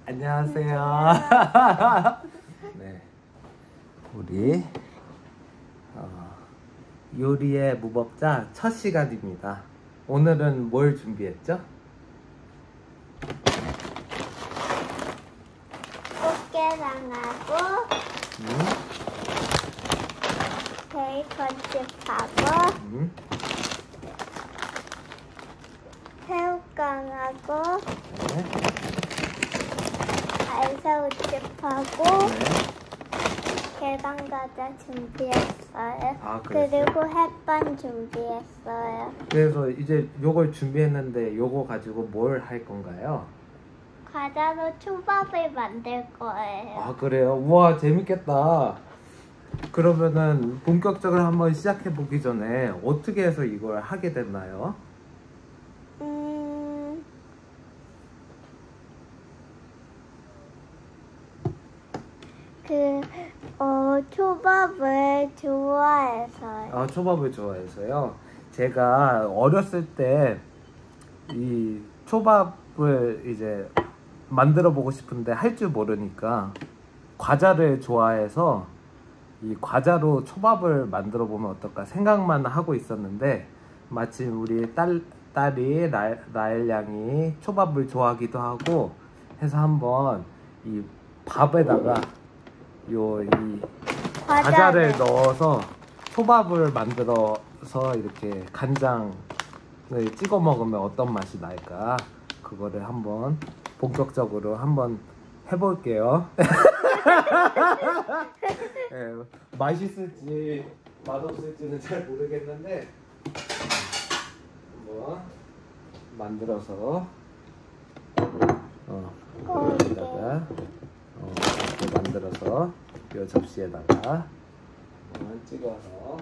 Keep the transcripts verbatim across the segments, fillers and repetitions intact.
안녕하세요. 네, 우리 어, 요리의 무법자 첫 시간입니다. 오늘은 뭘 준비했죠? 꽃게랑하고 음? 베이컨칩하고 음? 새우깡하고 네. 알새우칩하고 네. 계란과자 준비했어요. 아, 그랬어요? 그리고 햇반 준비했어요. 그래서 이제 요걸 준비했는데 요거 가지고 뭘 할 건가요? 과자로 초밥을 만들 거예요. 아, 그래요? 우와, 재밌겠다. 그러면은 본격적으로 한번 시작해 보기 전에 어떻게 해서 이걸 하게 됐나요? 음... 그, 어, 초밥을 좋아해서요. 아, 초밥을 좋아해서요. 제가 어렸을 때 이 초밥을 이제 만들어 보고 싶은데 할 줄 모르니까 과자를 좋아해서 이 과자로 초밥을 만들어 보면 어떨까 생각만 하고 있었는데, 마침 우리 딸, 딸이 라, 라엘 양이 초밥을 좋아하기도 하고 해서 한번 이 밥에다가 요 이 과자를 과자를. 넣어서 초밥을 만들어서 이렇게 간장을 찍어 먹으면 어떤 맛이 날까, 그거를 한번 본격적으로 한번 해볼게요. 네, 맛있을지 맛없을지는 잘 모르겠는데 한번 만들어서 어, 여기다가 어, 이렇게 만들어서 이 접시에다가 한번 찍어서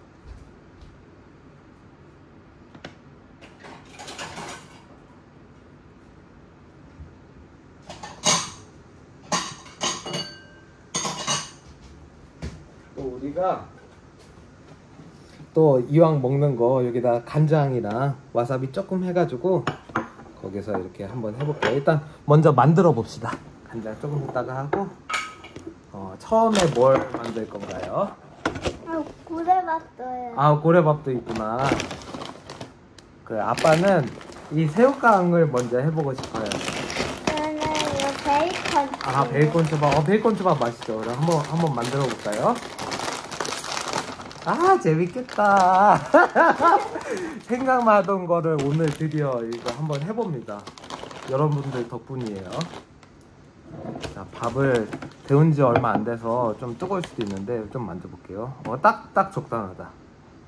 또 우리가 또 이왕 먹는 거 여기다 간장이랑 와사비 조금 해가지고 거기서 이렇게 한번 해볼게요. 일단 먼저 만들어 봅시다. 간장 조금 했다가 하고 어, 처음에 뭘 만들 건가요? 아, 고래밥도요. 아, 고래밥도 있구나. 그 아빠는 이 새우깡을 먼저 해보고 싶어요. 저는 이거 베이컨. 아, 베이컨 초밥. 어, 베이컨 초밥 맛있죠. 그럼 한번 한번 만들어 볼까요? 아, 재밌겠다. 생각만 하던 거를 오늘 드디어 이거 한번 해봅니다. 여러분들 덕분이에요. 자, 밥을 데운 지 얼마 안 돼서 좀 뜨거울 수도 있는데 좀 만져볼게요. 어, 딱, 딱 적당하다. 어,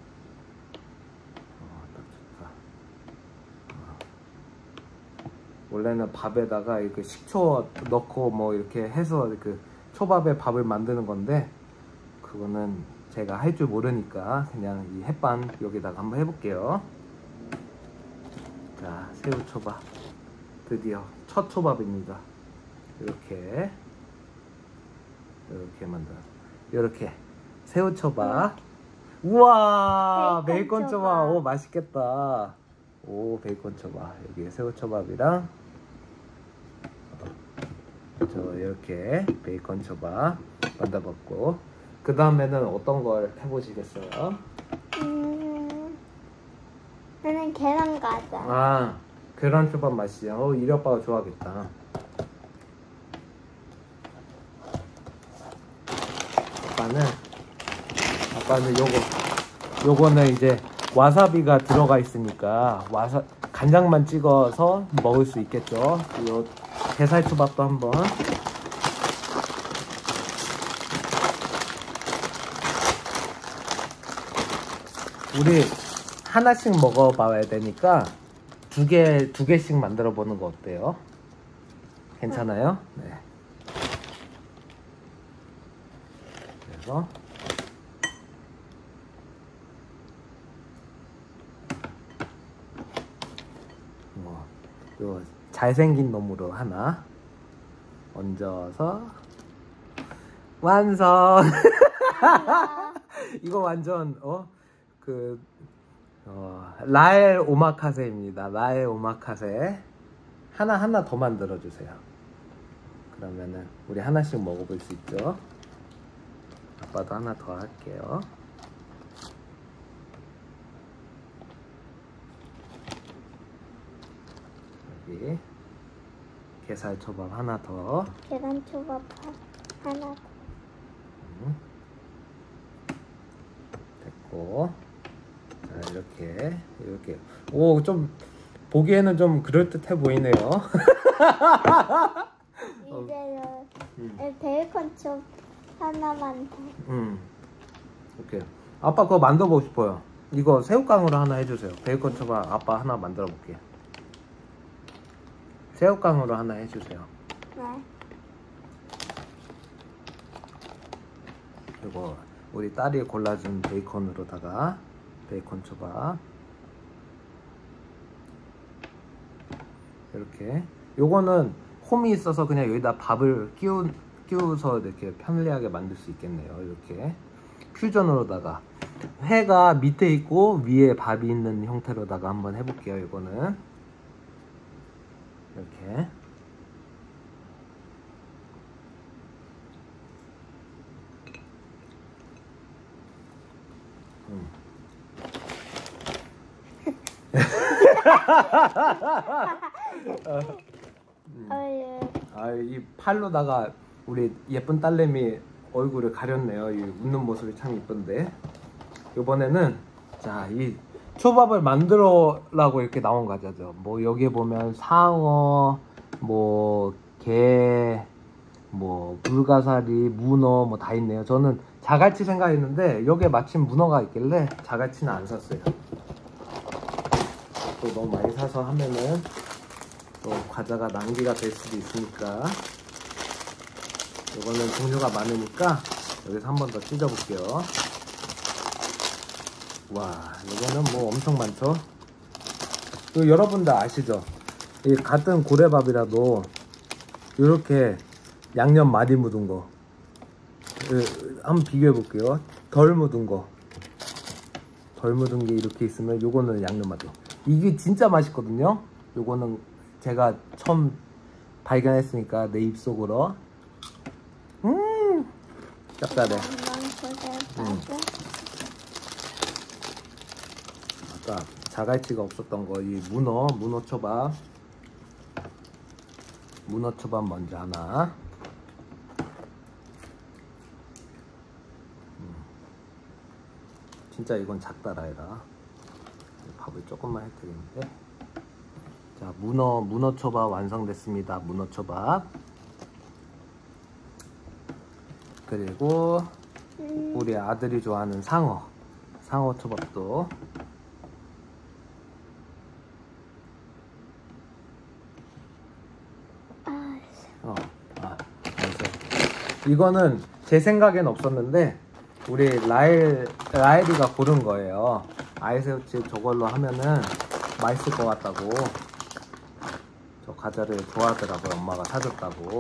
딱 좋다. 어. 원래는 밥에다가 이렇게 식초 넣고 뭐 이렇게 해서 그 초밥에 밥을 만드는 건데, 그거는 제가 할 줄 모르니까 그냥 이 햇반 여기다가 한번 해볼게요. 자, 새우초밥. 드디어 첫 초밥입니다. 이렇게 이렇게 만들어. 이렇게 새우초밥. 우와, 베이컨 베이컨 초밥. 초밥. 오, 맛있겠다. 오, 베이컨 초밥. 여기 새우초밥이랑 저 이렇게 베이컨 초밥 만들어봤고, 그 다음에는 어떤 걸 해보시겠어요? 음, 저는 계란과자. 아, 계란초밥 맛이요. 어, 이리 아빠가 좋아하겠다. 아빠는 아빠는 요거 요거는 이제 와사비가 들어가 있으니까 와사 간장만 찍어서 먹을 수 있겠죠. 요 게살초밥도 한번. 우리 하나씩 먹어봐야 되니까 두 개, 두 개씩 만들어 보는 거 어때요? 괜찮아요? 네. 그래서 뭐, 요 잘생긴 놈으로 하나 얹어서 완성! 이거 완전 어? 그 어, 라엘 오마카세입니다. 라엘 오마카세 하나 하나 더 만들어 주세요. 그러면은 우리 하나씩 먹어볼 수 있죠? 아빠도 하나 더 할게요. 여기 게살 초밥 하나 더. 계란 초밥 하나 더. 음. 됐고, 자 이렇게 이렇게 오 좀 보기에는 좀 그럴듯해 보이네요. 이제는 음. 베이컨 초 하나만 더. 음, 이렇게 아빠 그거 만들어보고 싶어요. 이거 새우깡으로 하나 해주세요. 베이컨 초밥 아빠 하나 만들어 볼게요. 새우깡으로 하나 해주세요. 네. 그리고 우리 딸이 골라준 베이컨으로다가 베이컨 초밥 이렇게. 요거는 홈이 있어서 그냥 여기다 밥을 끼우, 끼워서 이렇게 편리하게 만들 수 있겠네요. 이렇게 퓨전으로다가 회가 밑에 있고 위에 밥이 있는 형태로다가 한번 해볼게요. 이거는 이렇게 음. 어, 예. 아, 이 팔로다가 우리 예쁜 딸내미 얼굴을 가렸네요. 이 웃는 모습이 참 이쁜데. 이번에는 자, 이 초밥을 만들어라고 이렇게 나온 과자죠. 뭐 여기에 보면 상어, 뭐 게, 뭐 불가사리, 문어 뭐 다 있네요. 저는 자갈치 생각했는데 여기에 마침 문어가 있길래 자갈치는 안 샀어요. 또 너무 많이 사서 하면은 또 과자가 낭비가 될 수도 있으니까 이거는 종류가 많으니까 여기서 한 번 더 찢어볼게요. 와, 이거는 뭐 엄청 많죠. 이거 여러분들 아시죠? 이 같은 고래밥이라도 이렇게 양념 많이 묻은 거 한번 비교해 볼게요. 덜 묻은 거, 덜 묻은 게 이렇게 있으면 요거는 양념 맛도 이게 진짜 맛있거든요. 요거는 제가 처음 발견했으니까 내 입속으로 음 짭짤해. 음. 아까 자갈치가 없었던 거 이 문어 문어 초밥 문어 초밥 먼저 하나. 음. 진짜 이건 작다라해라. 밥을 조금만 해도 되겠는데. 자, 문어 문어 초밥 완성됐습니다. 문어 초밥. 그리고 음, 우리 아들이 좋아하는 상어 상어 초밥도. 아, 어, 아, 그래서 이거는 제 생각엔 없었는데 우리 라일 라일이가 고른 거예요. 아이새우칩 저걸로 하면은 맛있을 것 같다고. 저 과자를 좋아하더라고요. 엄마가 사줬다고.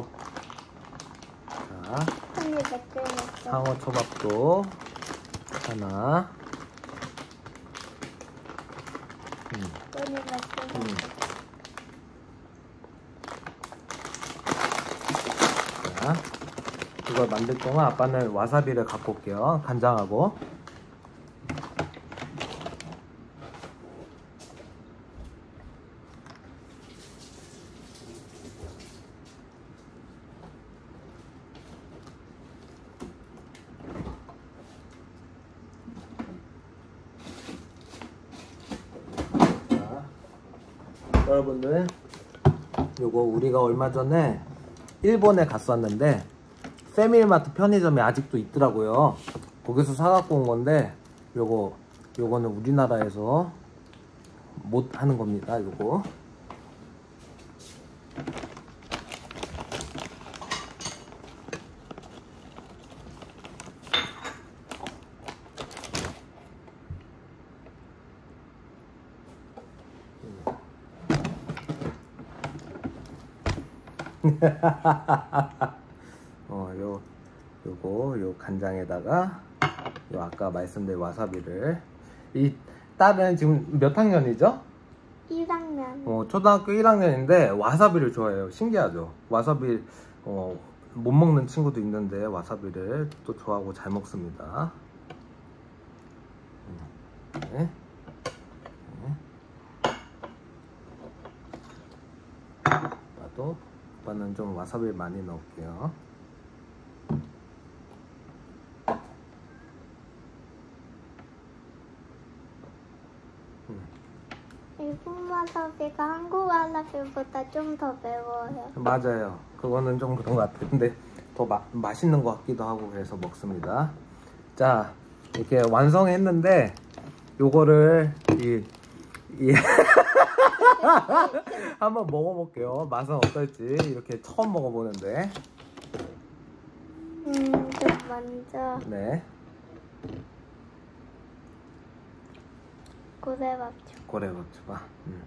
자, 손이 매끈했어. 상어 초밥도 하나. 음, 손이 매끈했어. 음. 자, 이걸 만들 동안 아빠는 와사비를 갖고 올게요. 간장하고. 자, 여러분들 요거 우리가 얼마 전에 일본에 갔었는데 패밀리마트 편의점에 아직도 있더라고요. 거기서 사갖고 온 건데 요거 요거는 우리나라에서 못 하는 겁니다. 요거 어, 요, 요거, 요 간장에다가, 요 아까 말씀드린 와사비를. 이 딸은 지금 몇 학년이죠? 일 학년. 어, 초등학교 일 학년인데 와사비를 좋아해요. 신기하죠? 와사비 어, 못 먹는 친구도 있는데 와사비를 또 좋아하고 잘 먹습니다. 네. 네. 오빠도 오빠는 좀 와사비 많이 넣을게요. 일본 와사비가 한국 와사비보다 좀 더 매워요. 맞아요. 그거는 좀 그런 것 같아요. 근데 더 마, 맛있는 것 같기도 하고 그래서 먹습니다. 자, 이렇게 완성했는데 요거를 이, 이 한번 먹어볼게요. 맛은 어떨지. 이렇게 처음 먹어보는데. 음, 좀 먼저 네, 고래밥 줘. 고래밥 초밥. 음.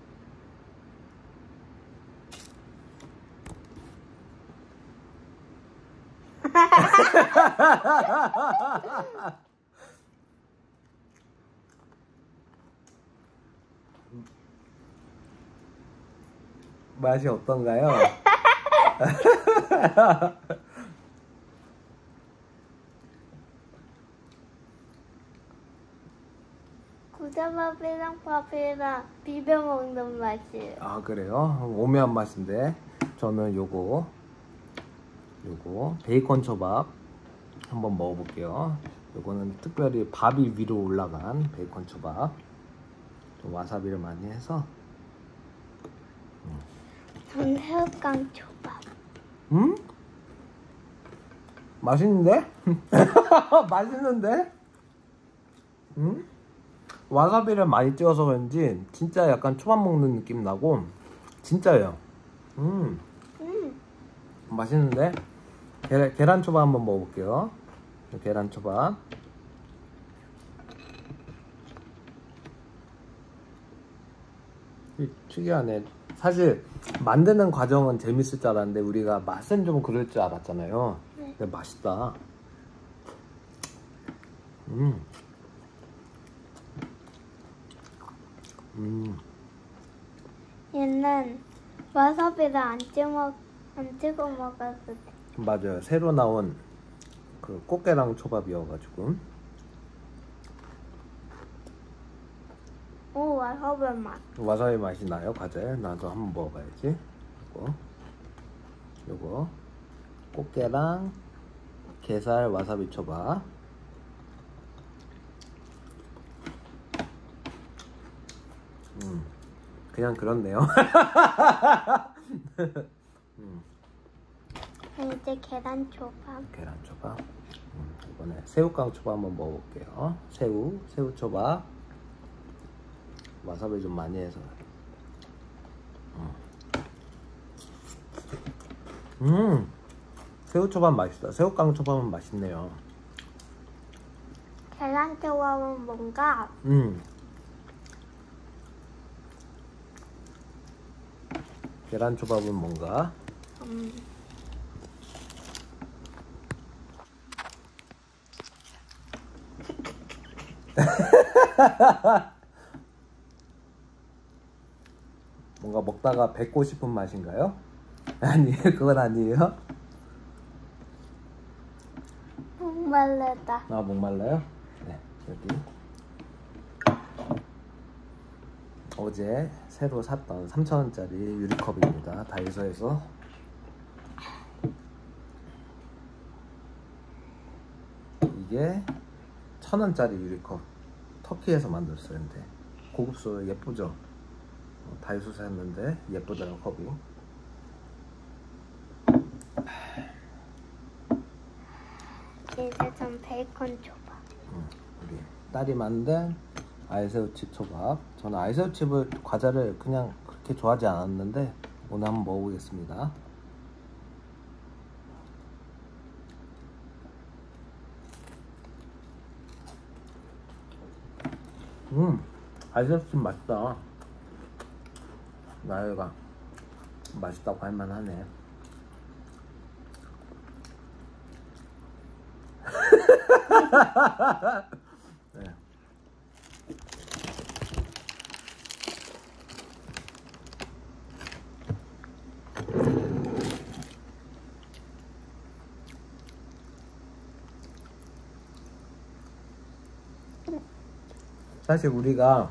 맛이 어떤가요? 고래밥이랑 밥이랑 비벼 먹는 맛이에요. 아, 그래요? 오묘한 맛인데 저는 요거 요거 베이컨 초밥 한번 먹어볼게요. 요거는 특별히 밥이 위로 올라간 베이컨 초밥. 좀 와사비를 많이 해서. 전 새우깡 초밥. 음? 맛있는데? 맛있는데? 음? 와사비를 많이 찍어서 그런지 진짜 약간 초밥 먹는 느낌 나고 진짜예요. 음, 음, 맛있는데? 계란, 계란 초밥 한번 먹어볼게요. 계란 초밥. 이 특이하네. 사실 만드는 과정은 재밌을 줄 알았는데 우리가 맛은 좀 그럴 줄 알았잖아요. 네. 근데 맛있다. 음. 음. 얘는 와사비를 안 찍어 안 찍어 먹어도 돼. 맞아요. 새로 나온 그 꽃게랑 초밥이어가지고. 오, 와사비 맛. 와사비 맛이 나요, 과자에. 나도 한번 먹어봐야지. 요거, 요거 꽃게랑 게살 와사비 초밥. 음, 그냥 그렇네요. 음, 이제 계란 초밥. 계란 초밥. 음, 이번에 새우깡 초밥 한번 먹어볼게요. 새우, 새우 초밥. 와사비 좀 많이 해서. 음, 음, 새우 초밥 맛있다. 새우깡 초밥은 맛있네요. 계란 초밥은 뭔가 음, 계란 초밥은 뭔가. 음, 뭔가 먹다가 뱉고 싶은 맛인가요? 아니, 그건 아니에요. 목말르다. 아, 목말라요? 네, 여기. 어제 새로 샀던 삼천 원짜리 유리컵입니다. 다이소에서. 이게 천 원짜리 유리컵. 터키에서 만들었어요. 근데 고급스러워 예쁘죠? 어, 다이소에서 샀는데 예쁘더라고 컵이. 이제 좀 베이컨 초밥. 음, 우리 딸이 만든 아이새우칩 초밥. 저는 아이새우칩을 과자를 그냥 그렇게 좋아하지 않았는데 오늘 한번 먹어보겠습니다. 음, 아이새우칩 맛있다. 나이가 맛있다고 할만하네. 네. 사실 우리가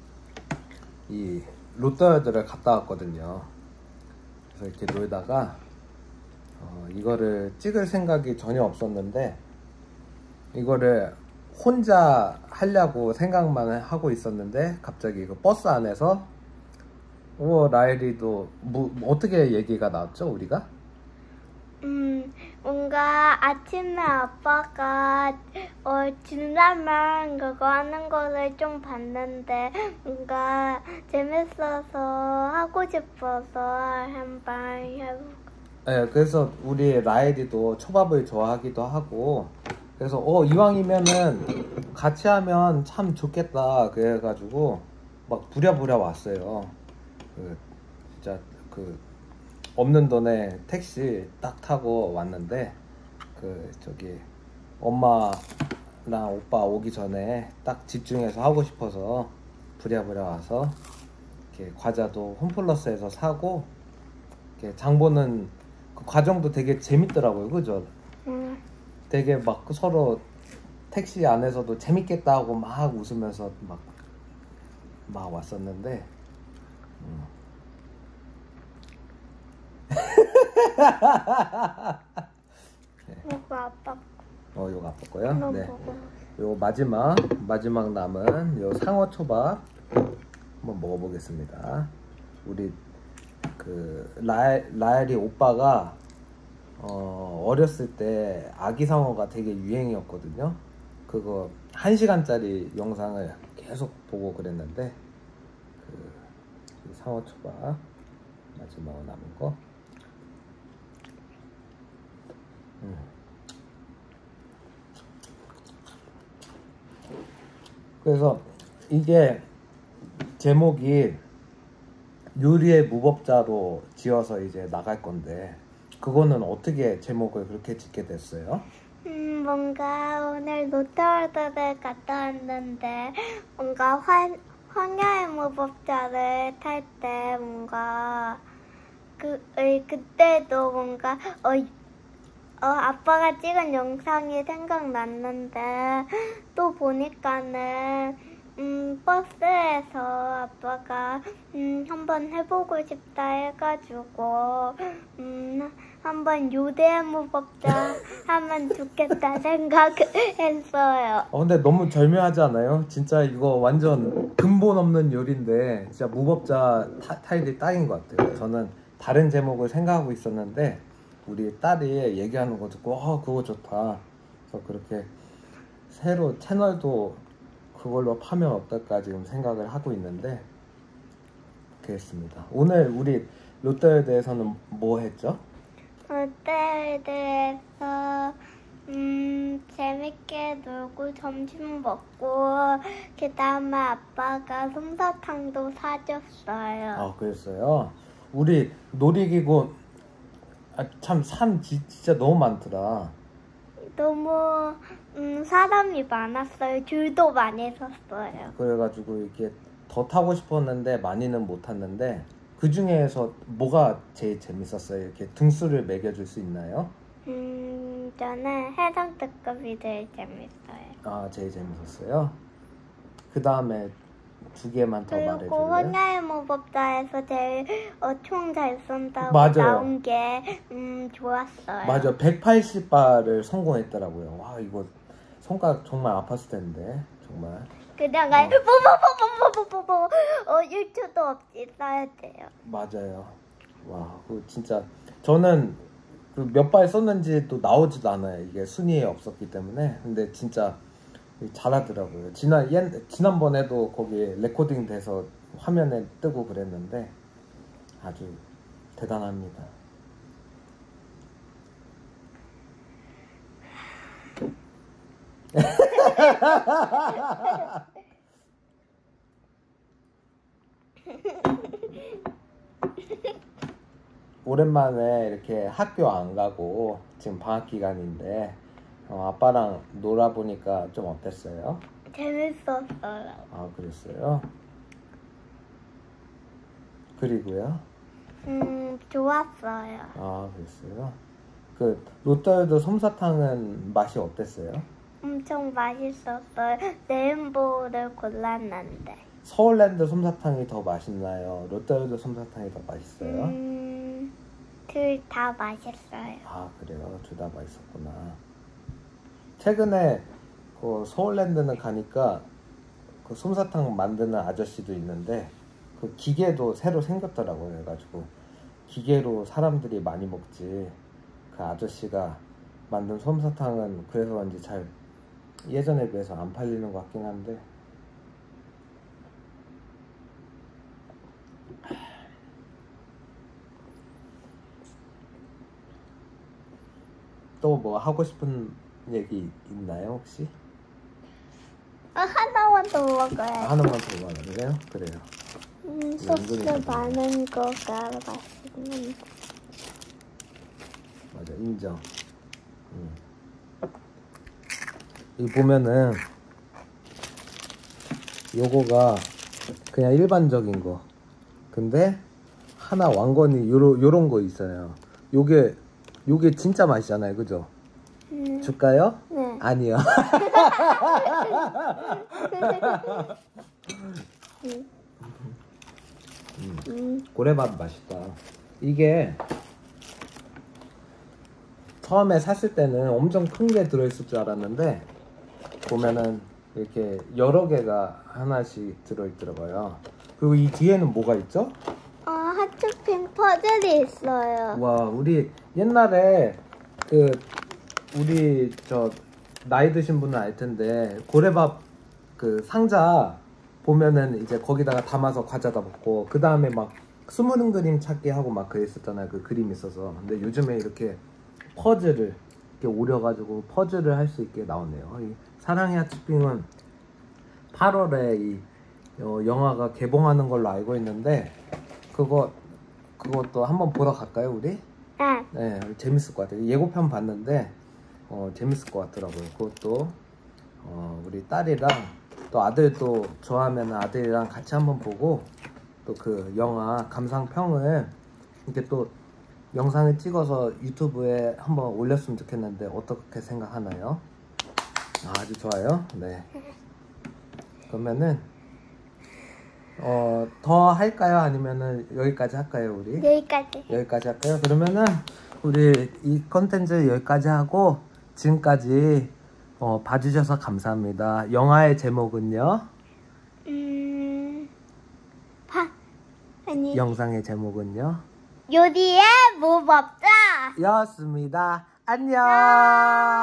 이 롯데월드를 갔다 왔거든요. 그래서 이렇게 놀다가 어, 이거를 찍을 생각이 전혀 없었는데 이거를 혼자 하려고 생각만 하고 있었는데 갑자기 그 버스 안에서 오 라일이도 뭐 어떻게 얘기가 나왔죠 우리가? 음, 뭔가 아침에 아빠가 어, 진라면 그거 하는 거를 좀 봤는데 뭔가 재밌어서 하고 싶어서 한번 해보고. 네, 그래서 우리 라일이도 초밥을 좋아하기도 하고 그래서 어 이왕이면은 같이 하면 참 좋겠다 그래가지고 막 부랴부랴 왔어요. 그 진짜 그 없는 돈에 택시 딱 타고 왔는데 그 저기 엄마랑 오빠 오기 전에 딱 집중해서 하고 싶어서 부랴부랴 와서 이렇게 과자도 홈플러스에서 사고 이렇게 장 보는 그 과정도 되게 재밌더라고요, 그죠? 음, 되게 막 서로 택시 안에서도 재밌겠다 하고 막 웃으면서 막, 막 왔었는데 음. 뭐가 아빠 어, 요거 아빠 거요? 거 네. 보고. 요 마지막 마지막 남은 요 상어 초밥 한번 먹어보겠습니다. 우리 그 라엘, 라엘이 오빠가 어, 어렸을 때 아기 상어가 되게 유행이었거든요. 그거 한 시간짜리 영상을 계속 보고 그랬는데 그 상어 초밥 마지막으로 남은 거. 음. 그래서 이게 제목이 요리의 무법자로 지어서 이제 나갈 건데 그거는 어떻게 제목을 그렇게 짓게 됐어요? 음, 뭔가 오늘 롯데월드를 갔다 왔는데 뭔가 환, 황야의 무법자를 탈 때 뭔가 그, 의, 그때도 뭔가 어, 어, 아빠가 찍은 영상이 생각났는데 또 보니까는 음, 버스에서 아빠가 음, 한번 해보고 싶다 해가지고 음, 한번 요리의 무법자 하면 좋겠다 생각했어요. 어, 근데 너무 절묘하지 않아요? 진짜 이거 완전 근본 없는 요리인데 진짜 무법자 타, 타일이 딱인 것 같아요. 저는 다른 제목을 생각하고 있었는데 우리 딸이 얘기하는 거 듣고 아 그거 좋다. 그래서 그렇게 새로 채널도 그걸로 파면 어떨까 지금 생각을 하고 있는데 그랬습니다. 오늘 우리 롯데월드에서는 뭐 했죠? 롯데월드에서 음, 재밌게 놀고 점심 먹고 그 다음에 아빠가 솜사탕도 사줬어요. 아 그랬어요? 우리 놀이기구 아, 참 산 진짜 너무 많더라. 너무 음, 사람이 많았어요. 줄도 많이 섰어요. 그래가지고 이렇게 더 타고 싶었는데 많이는 못 탔는데 그 중에서 뭐가 제일 재밌었어요? 이렇게 등수를 매겨줄 수 있나요? 음, 저는 해상특급이 제일 재밌어요. 아 제일 재밌었어요? 그 다음에 두 개만 더 그리고 말해줄래요? 황야의 무법자에서 제일 어, 총 잘 쏜다고 맞아요. 나온 게 음, 좋았어요. 맞아, 백팔십 발을 성공했더라고요. 와 이거 손가락 정말 아팠을 텐데 정말. 그냥 어. 뽀뽀뽀뽀뽀뽀뽀뽀 어, 일 초도 없이 쏴야 돼요. 맞아요. 와, 그 진짜 저는 그 몇 발 썼는지도 나오지도 않아요. 이게 순위에 없었기 때문에. 근데 진짜 잘하더라고요. 지난 옛 지난번에도 거기 레코딩 돼서 화면에 뜨고 그랬는데 아주 대단합니다. 오랜만에 이렇게 학교 안 가고 지금 방학 기간인데 어, 아빠랑 놀아보니까 좀 어땠어요? 재밌었어요. 아 그랬어요? 그리고요? 음, 좋았어요. 아 그랬어요? 그 롯데월드 솜사탕은 맛이 어땠어요? 엄청 맛있었어요. 레인보우를 골랐는데. 서울랜드 솜사탕이 더 맛있나요? 롯데월드 솜사탕이 더 맛있어요? 음, 둘 다 맛있어요. 아 그래요? 둘 다 맛있었구나. 최근에 그 서울랜드는 가니까 그 솜사탕 만드는 아저씨도 있는데 그 기계도 새로 생겼더라고요. 그래가지고 기계로 사람들이 많이 먹지. 그 아저씨가 만든 솜사탕은 그래서 그런지 잘 예전에 비해서 안 팔리는 것 같긴 한데. 또 뭐 하고 싶은 얘기 있나요 혹시? 어, 하나만 더 먹어요. 하나만 더 말해요? 그래요. 음, 소스 많은 거가 맛있는데. 맞아, 인정. 음. 이 보면은 요거가 그냥 일반적인 거. 근데 하나 왕건이 요러, 요런 거 있어요. 요게 요게 진짜 맛있잖아요, 그죠? 음, 줄까요? 네. 아니요. 음, 음, 음, 고래밥 맛있다. 이게 처음에 샀을 때는 엄청 큰 게 들어있을 줄 알았는데 보면은 이렇게 여러 개가 하나씩 들어있더라고요. 그리고 이 뒤에는 뭐가 있죠? 어, 하트핑 퍼즐이 있어요. 와, 우리 옛날에 그 우리 저 나이 드신 분은 알 텐데 고래밥 그 상자 보면은 이제 거기다가 담아서 과자다 먹고 그 다음에 막 숨은 그림 찾기 하고 막 그랬었잖아요. 그 그림 있어서. 근데 요즘에 이렇게 퍼즐을 이렇게 오려가지고 퍼즐을 할 수 있게 나오네요. 이 사랑의 하트핑은 팔월에 이 어, 영화가 개봉하는 걸로 알고 있는데 그거 그것도 한번 보러 갈까요, 우리? 네. 네, 재밌을 것 같아요. 예고편 봤는데 어, 재밌을 것 같더라고요. 그것도 어, 우리 딸이랑 또 아들도 좋아하면 아들이랑 같이 한번 보고 또 그 영화 감상평을 이렇게 또 영상을 찍어서 유튜브에 한번 올렸으면 좋겠는데 어떻게 생각하나요? 아, 아주 좋아요. 네. 그러면은 어, 더 할까요? 아니면은 여기까지 할까요, 우리? 여기까지. 여기까지 할까요? 그러면은 우리 이 컨텐츠 여기까지 하고 지금까지 어, 봐주셔서 감사합니다. 영화의 제목은요? 음, 파, 아니, 영상의 제목은요? 요리의 무법자. 였습니다. 안녕.